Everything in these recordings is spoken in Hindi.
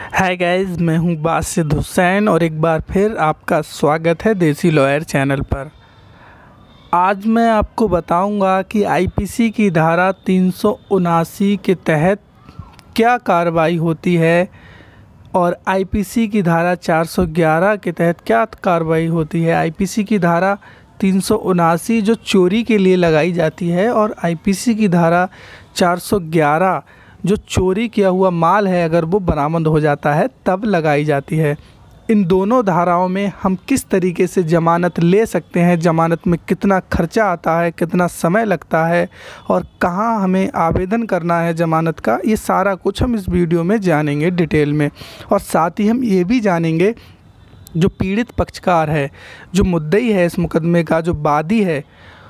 हाय गाइस, मैं हूं बासित हुसैन और एक बार फिर आपका स्वागत है देसी लॉयर चैनल पर। आज मैं आपको बताऊंगा कि आईपीसी की धारा 379 के तहत क्या कार्रवाई होती है और आईपीसी की धारा 411 के तहत क्या कार्रवाई होती है। आईपीसी की धारा 379 जो चोरी के लिए लगाई जाती है और आईपीसी की धारा 411 जो चोरी किया हुआ माल है अगर वो बरामद हो जाता है तब लगाई जाती है। इन दोनों धाराओं में हम किस तरीके से ज़मानत ले सकते हैं, ज़मानत में कितना खर्चा आता है, कितना समय लगता है और कहाँ हमें आवेदन करना है ज़मानत का, ये सारा कुछ हम इस वीडियो में जानेंगे डिटेल में। और साथ ही हम ये भी जानेंगे जो पीड़ित पक्षकार है, जो मुद्दई है इस मुकदमे का, जो वादी है,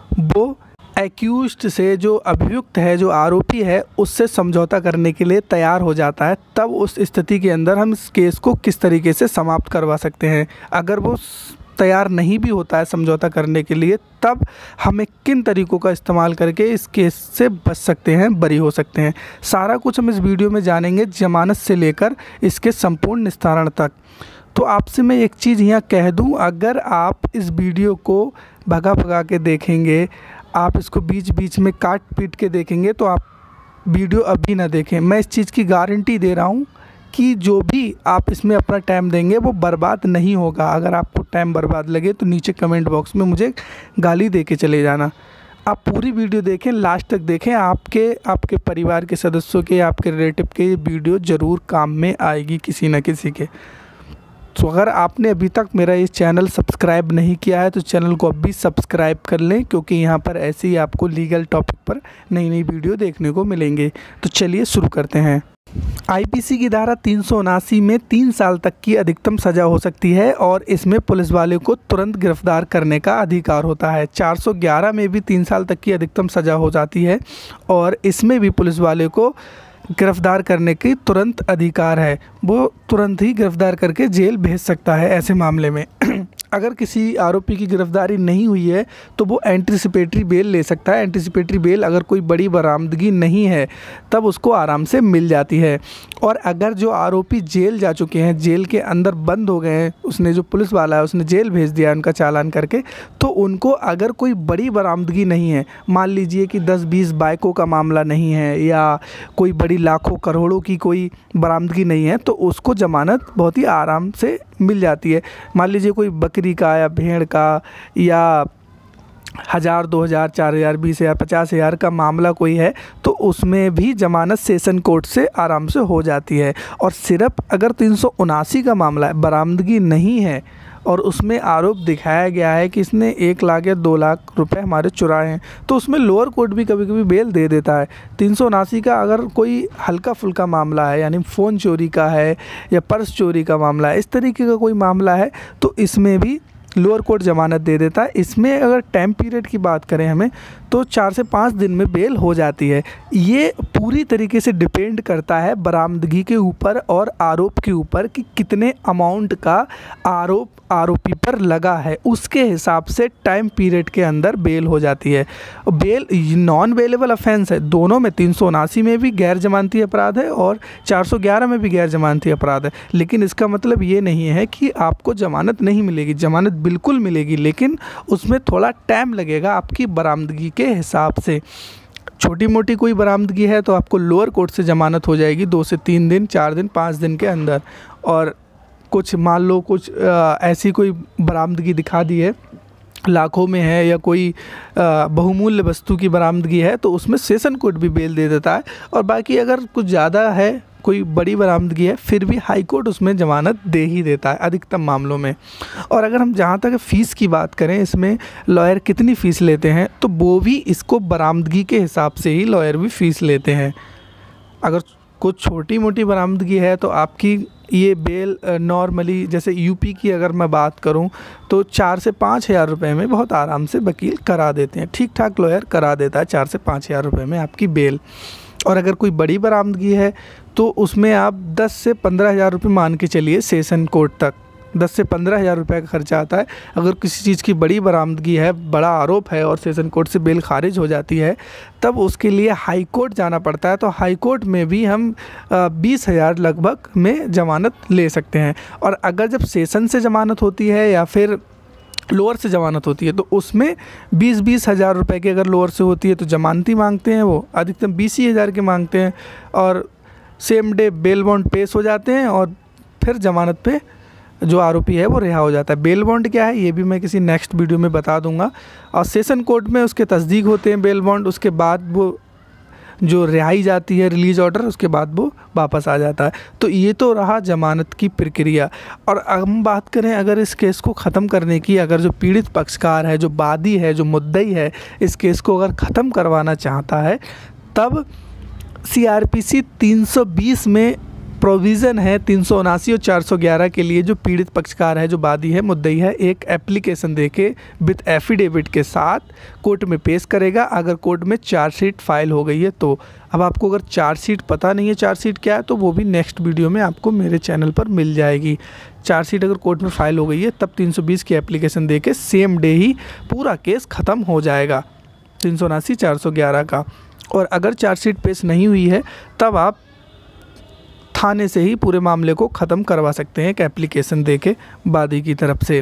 वो एक्यूज्ड से, जो अभियुक्त है, जो आरोपी है, उससे समझौता करने के लिए तैयार हो जाता है। तब उस स्थिति के अंदर हम इस केस को किस तरीके से समाप्त करवा सकते हैं। अगर वो तैयार नहीं भी होता है समझौता करने के लिए, तब हमें किन तरीक़ों का इस्तेमाल करके इस केस से बच सकते हैं, बरी हो सकते हैं। सारा कुछ हम इस वीडियो में जानेंगे, ज़मानत से लेकर इसके संपूर्ण निस्तारण तक। तो आपसे मैं एक चीज़ यहाँ कह दूँ, अगर आप इस वीडियो को भगा के देखेंगे, आप इसको बीच बीच में काट पीट के देखेंगे तो आप वीडियो अभी ना देखें। मैं इस चीज़ की गारंटी दे रहा हूँ कि जो भी आप इसमें अपना टाइम देंगे वो बर्बाद नहीं होगा। अगर आपको टाइम बर्बाद लगे तो नीचे कमेंट बॉक्स में मुझे गाली दे के चले जाना। आप पूरी वीडियो देखें, लास्ट तक देखें। आपके परिवार के सदस्यों के, आपके रिलेटिव के ये वीडियो ज़रूर काम में आएगी किसी न किसी के। तो अगर आपने अभी तक मेरा ये चैनल सब्सक्राइब नहीं किया है तो चैनल को अभी सब्सक्राइब कर लें, क्योंकि यहाँ पर ऐसे ही आपको लीगल टॉपिक पर नई नई वीडियो देखने को मिलेंगे। तो चलिए शुरू करते हैं। आईपीसी की धारा 379 में 3 साल तक की अधिकतम सज़ा हो सकती है और इसमें पुलिस वाले को तुरंत गिरफ्तार करने का अधिकार होता है। 411 में भी 3 साल तक की अधिकतम सज़ा हो जाती है और इसमें भी पुलिस वाले को गिरफ्तार करने की तुरंत अधिकार है। वो तुरंत ही गिरफ्तार करके जेल भेज सकता है ऐसे मामले में। अगर किसी आरोपी की गिरफ्तारी नहीं हुई है तो वो एंटीसिपेटरी बेल ले सकता है। एंटीसिपेटरी बेल अगर कोई बड़ी बरामदगी नहीं है तब उसको आराम से मिल जाती है। और अगर जो आरोपी जेल जा चुके हैं, जेल के अंदर बंद हो गए हैं, उसने जो पुलिस वाला है उसने जेल भेज दिया उनका चालान करके, तो उनको अगर कोई बड़ी बरामदगी नहीं है, मान लीजिए कि 10-20 बाइकों का मामला नहीं है या कोई बड़ी लाखों करोड़ों की कोई बरामदगी नहीं है, तो उसको ज़मानत बहुत ही आराम से मिल जाती है। मान लीजिए कोई बकरी का या भेड़ का या 1000, 2000, 4000, 20,000, 50,000 का मामला कोई है तो उसमें भी ज़मानत सेशन कोर्ट से आराम से हो जाती है। और सिर्फ अगर 379 का मामला है, बरामदगी नहीं है और उसमें आरोप दिखाया गया है कि इसने 1 लाख या 2 लाख रुपए हमारे चुराए हैं, तो उसमें लोअर कोर्ट भी कभी कभी बेल दे देता है। 379 का अगर कोई हल्का फुल्का मामला है, यानी फ़ोन चोरी का है या पर्स चोरी का मामला है, इस तरीके का कोई मामला है, तो इसमें भी लोअर कोर्ट ज़मानत दे देता है। इसमें अगर टाइम पीरियड की बात करें हमें तो 4 से 5 दिन में बेल हो जाती है। ये पूरी तरीके से डिपेंड करता है बरामदगी के ऊपर और आरोप के ऊपर कि कितने अमाउंट का आरोपी पर लगा है, उसके हिसाब से टाइम पीरियड के अंदर बेल हो जाती है। बेल नॉन बेलेबल ऑफेंस है, दोनों में 379 में भी गैर जमानती अपराध है और 411 में भी गैर जमानती अपराध है। लेकिन इसका मतलब ये नहीं है कि आपको ज़मानत नहीं मिलेगी, ज़मानत बिल्कुल मिलेगी, लेकिन उसमें थोड़ा टाइम लगेगा आपकी बरामदगी के हिसाब से। छोटी मोटी कोई बरामदगी है तो आपको लोअर कोर्ट से ज़मानत हो जाएगी 2 से 3 दिन, 4 दिन, 5 दिन के अंदर। और कुछ मान लो कुछ ऐसी कोई बरामदगी दिखा दी है, लाखों में है या कोई बहुमूल्य वस्तु की बरामदगी है, तो उसमें सेशन कोर्ट भी बेल दे देता है। और बाकी अगर कुछ ज़्यादा है, कोई बड़ी बरामदगी है, फिर भी हाई कोर्ट उसमें ज़मानत दे ही देता है अधिकतम मामलों में। और अगर हम जहाँ तक फ़ीस की बात करें, इसमें लॉयर कितनी फ़ीस लेते हैं, तो वो भी इसको बरामदगी के हिसाब से ही लॉयर भी फ़ीस लेते हैं। अगर कुछ छोटी मोटी बरामदगी है तो आपकी ये बेल नॉर्मली, जैसे यूपी की अगर मैं बात करूं, तो 4 से 5,000 रुपये में बहुत आराम से वकील करा देते हैं। ठीक ठाक लॉयर करा देता है 4 से 5,000 रुपये में आपकी बेल। और अगर कोई बड़ी बरामदगी है तो उसमें आप 10 से 15,000 रुपये मान के चलिए सेशन कोर्ट तक, 10 से 15,000 रुपये का खर्चा आता है। अगर किसी चीज़ की बड़ी बरामदगी है, बड़ा आरोप है और सेशन कोर्ट से बेल खारिज हो जाती है, तब उसके लिए हाई कोर्ट जाना पड़ता है। तो हाई कोर्ट में भी हम 20,000 लगभग में ज़मानत ले सकते हैं। और अगर जब सेशन से ज़मानत होती है या फिर लोअर से ज़मानत होती है तो उसमें 20-20 हज़ार रुपये की अगर लोअर से होती है तो ज़मानती मांगते हैं, वो अधिकतम 20 ही हज़ार के मांगते हैं और सेम डे बेल बॉन्ड पेश हो जाते हैं और फिर ज़मानत पे जो आरोपी है वो रिहा हो जाता है। बेल बॉन्ड क्या है ये भी मैं किसी नेक्स्ट वीडियो में बता दूंगा। और सेशन कोर्ट में उसके तस्दीक होते हैं बेल बॉन्ड, उसके बाद वो जो रिहाई जाती है रिलीज़ ऑर्डर, उसके बाद वो वापस आ जाता है। तो ये तो रहा ज़मानत की प्रक्रिया। और हम बात करें अगर इस केस को ख़त्म करने की, अगर जो पीड़ित पक्षकार है, जो वादी है, जो मुद्दई है, इस केस को अगर ख़त्म करवाना चाहता है, तब CRPC 320 में प्रोविज़न है 379 और 411 के लिए जो पीड़ित पक्षकार है, जो वादी है, मुद्दई है, एक एप्लीकेशन देके विद एफिडेविट के साथ कोर्ट में पेश करेगा। अगर कोर्ट में चार्जशीट फाइल हो गई है तो। अब आपको अगर चार्जशीट पता नहीं है चार्जशीट क्या है, तो वो भी नेक्स्ट वीडियो में आपको मेरे चैनल पर मिल जाएगी। चार्जशीट अगर कोर्ट में फाइल हो गई है तब 320 की एप्लीकेशन देके सेम डे ही पूरा केस ख़त्म हो जाएगा 379 411 का। और अगर चार्जशीट पेश नहीं हुई है तब आप थाने से ही पूरे मामले को ख़त्म करवा सकते हैं एक एप्लीकेशन देके वादी की तरफ से।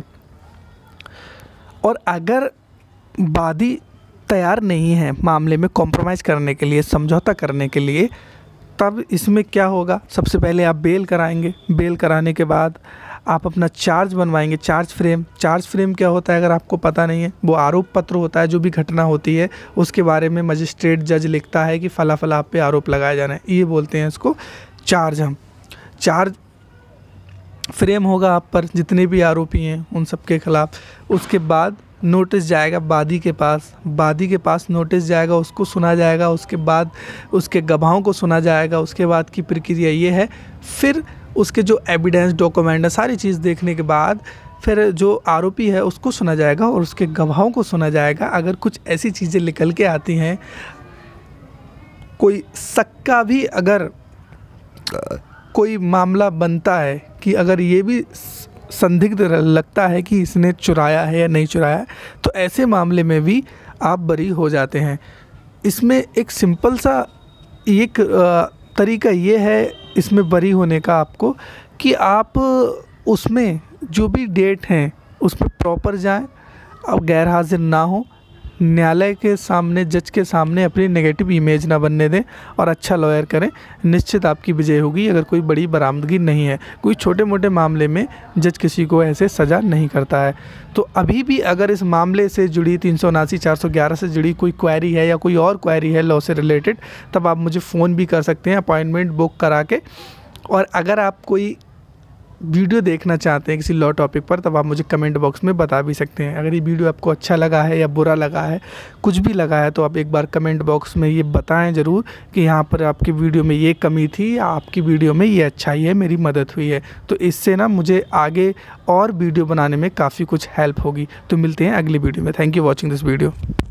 और अगर वादी तैयार नहीं है मामले में कॉम्प्रोमाइज़ करने के लिए, समझौता करने के लिए, तब इसमें क्या होगा, सबसे पहले आप बेल कराएंगे। बेल कराने के बाद आप अपना चार्ज बनवाएंगे, चार्ज फ्रेम। चार्ज फ्रेम क्या होता है अगर आपको पता नहीं है, वो आरोप पत्र होता है, जो भी घटना होती है उसके बारे में मजिस्ट्रेट जज लिखता है कि फ़ला फ़ला आप पे आरोप लगाया जाना है, ये बोलते हैं इसको चार्ज। हम चार्ज फ्रेम होगा आप पर जितने भी आरोपी हैं उन सब के ख़िलाफ़। उसके बाद नोटिस जाएगा वादी के पास, वादी के पास नोटिस जाएगा, उसको सुना जाएगा, उसके बाद उसके गवाहों को सुना जाएगा। उसके बाद की प्रक्रिया ये है, फिर उसके जो एविडेंस डॉक्यूमेंट है सारी चीज़ देखने के बाद फिर जो आरोपी है उसको सुना जाएगा और उसके गवाहों को सुना जाएगा। अगर कुछ ऐसी चीज़ें निकल के आती हैं, कोई शक का भी अगर कोई मामला बनता है कि अगर ये भी संदिग्ध लगता है कि इसने चुराया है या नहीं चुराया है, तो ऐसे मामले में भी आप बरी हो जाते हैं। इसमें एक सिंपल सा एक तरीका ये है इसमें बरी होने का आपको, कि आप उसमें जो भी डेट हैं उसमें प्रॉपर जाएं, अब गैर हाजिर ना हो, न्यायालय के सामने, जज के सामने अपनी नेगेटिव इमेज ना बनने दें और अच्छा लॉयर करें। निश्चित आपकी विजय होगी अगर कोई बड़ी बरामदगी नहीं है। कोई छोटे मोटे मामले में जज किसी को ऐसे सज़ा नहीं करता है। तो अभी भी अगर इस मामले से जुड़ी 379 411 से जुड़ी कोई क्वेरी है या कोई और क्वेरी है लॉ से रिलेटेड, तब आप मुझे फ़ोन भी कर सकते हैं अपॉइंटमेंट बुक करा के। और अगर आप कोई वीडियो देखना चाहते हैं किसी लॉ टॉपिक पर, तब आप मुझे कमेंट बॉक्स में बता भी सकते हैं। अगर ये वीडियो आपको अच्छा लगा है या बुरा लगा है, कुछ भी लगा है, तो आप एक बार कमेंट बॉक्स में ये बताएं ज़रूर कि यहाँ पर आपकी वीडियो में ये कमी थी या आपकी वीडियो में ये अच्छाई है, मेरी मदद हुई है। तो इससे ना मुझे आगे और वीडियो बनाने में काफ़ी कुछ हेल्प होगी। तो मिलते हैं अगली वीडियो में। Thank you watching this video.